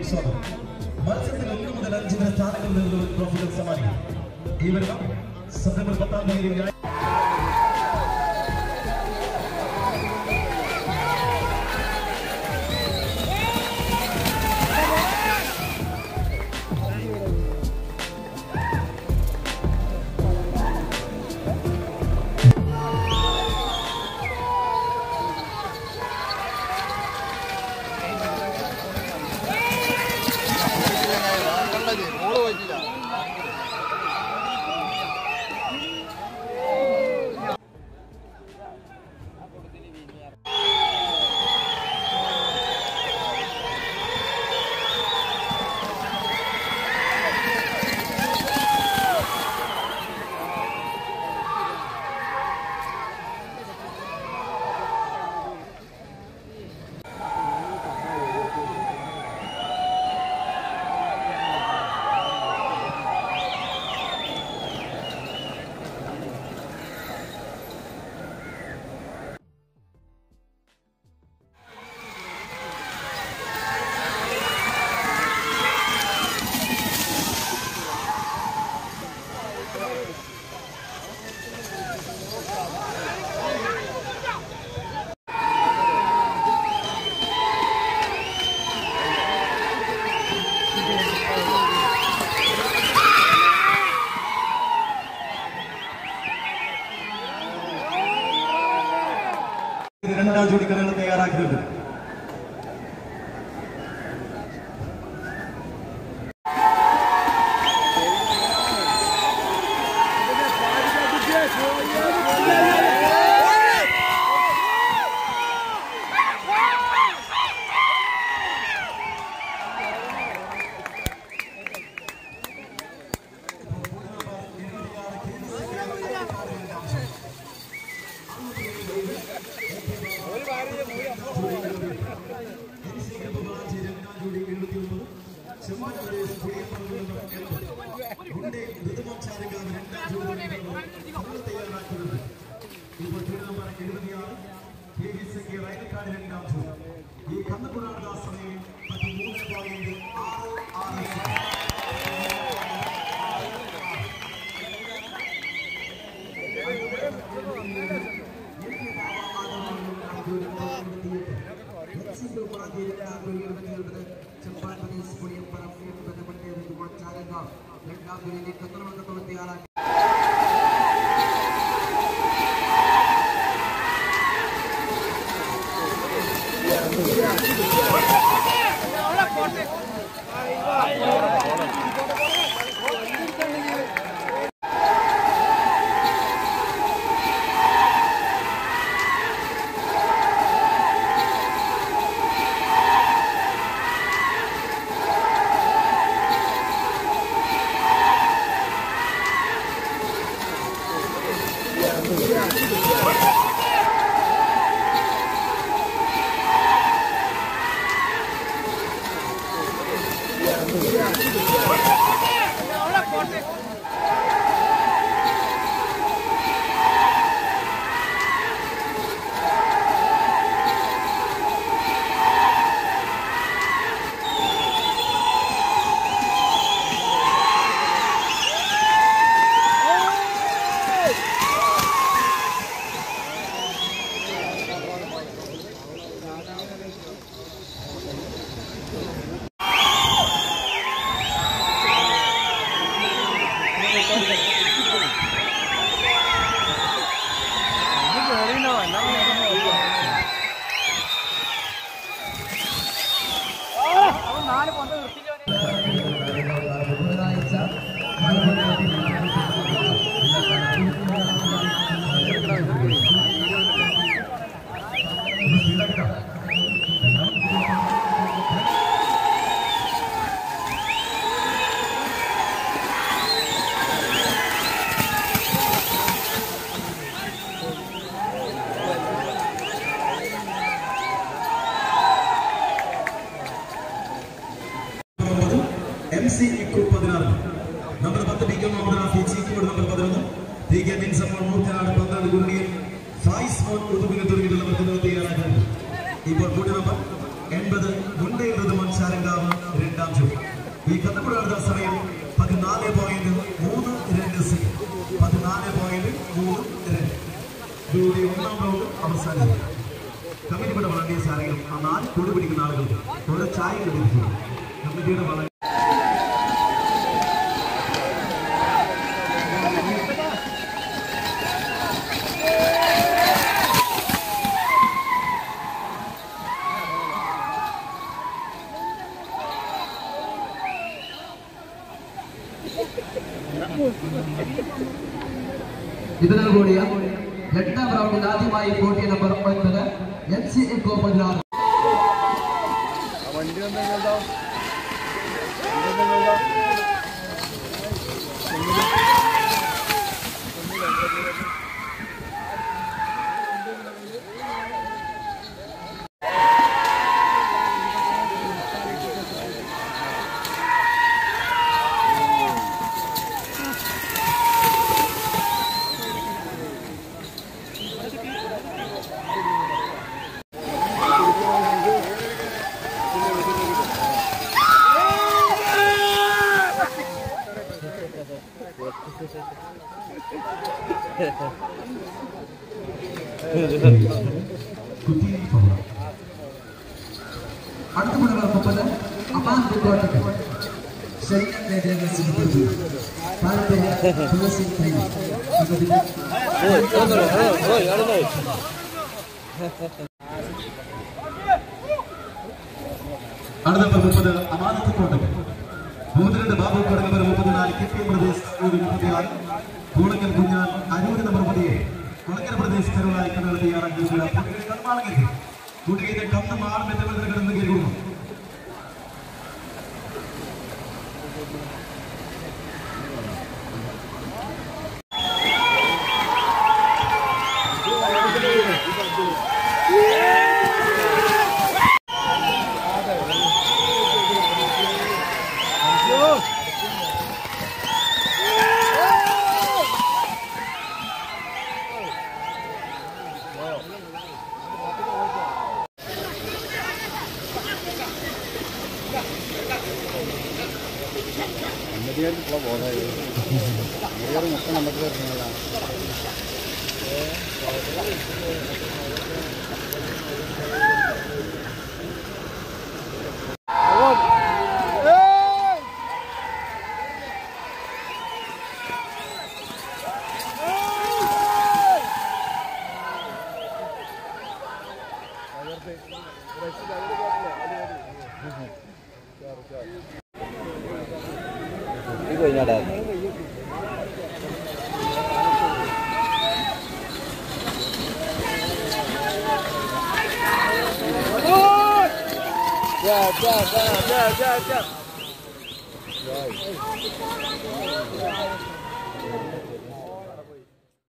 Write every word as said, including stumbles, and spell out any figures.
സ്വാഗതം. മത്സരത്തിൽ ഒന്ന് മുതൽ അഞ്ച് വരെ സ്ഥാനങ്ങളിൽ നിന്നുള്ള ട്രോഫികൾ സമ്മാനിക്കും. ഈ വരുന്ന സെപ്റ്റംബർ പത്താം തീയതി രണ്ടാം ജോഡി കലകൾ തയ്യാറാക്കിയിട്ടുണ്ട്. ഈ കന്നുകുടാടുന്ന സമയം പതിമൂന്ന് പോയിന്റ് ആറ് ആറ് രണ്ടാം ജോലിയിലെ കന്നുകുടത്തോളം തയ്യാറാക്കി M C Eco പതിനാറ് നമ്പർ പത്ത് B K Muhammad Rafi Cheekode number പതിനൊന്ന് ടി കെ മിൻസമ്മ മൂർത്തനാട് പന്ത്രണ്ട് ഗുണ്ടിയിൽ ഫായിസ് മോൻ ഉദുബിനെ തുടങ്ങിയിട്ടുള്ള മത്സരങ്ങൾ തയ്യാറാക്കുന്നത്. ഇപ്പോൾ കൂടി നമ്പർ എൺപത് മുണ്ടേണ്ടത് മൺശാരങ്കാവ് രണ്ടാം ജോഡി. ഈ കന്നുകുട്ടികളുടെ സമയം പതിനാല് പോയിന്റ് മൂന്ന് രണ്ട് സെക്കൻഡ്. പതിനാല് പോയിന്റ് മൂന്ന് രണ്ട്. ജോഡി ഒന്നാം റൗണ്ട് അവസാനിച്ചു. കമ്മിറ്റിയുടെ വളണ്ടിയേഴ്സ് ആരെങ്കിലും ആ നാല് കൂടി പിടിക്കുന്ന ആളുകൾക്ക് ഓരോ ചായ ലഭിക്കുന്നു. കമ്മിറ്റിയുടെ വള ഇതിനോടുകൂടിയ എട്ടാം റൗണ്ടിൽ ആദ്യമായി പോട്ടി നമ്പർ ഒൻപത് എൻ സി എക്കോ പതിനാറ്. അടുത്ത മുന്നോട്ട് മുപ്പത് അമാൻ കോട്ടയ്ക്ക് അടുത്ത നമ്പർ മുപ്പത് അമാനത്ത് കോട്ടയ്ക്ക് മൂന്നിരണ്ട് ബാബു കടങ്ങവർ മുപ്പത്തിനാല് കെ പി പ്രദേശ് മുപ്പത്തിനാല് കൂളങ്ങൽ കുഞ്ഞാൻ അരൂര് നമ്പർ പതിയേഴ് കൊളക്കര പ്രദേശ് കരുളായി കണ്ണുകൾ തയ്യാറാക്കിയിട്ടുള്ള കർമാണെങ്കിൽ കുട്ടിയുടെ കന്ന് മാറും എന്ന കിടന്ന് കയറുന്നു. Yeah, yeah, yeah, yeah, yeah, yeah.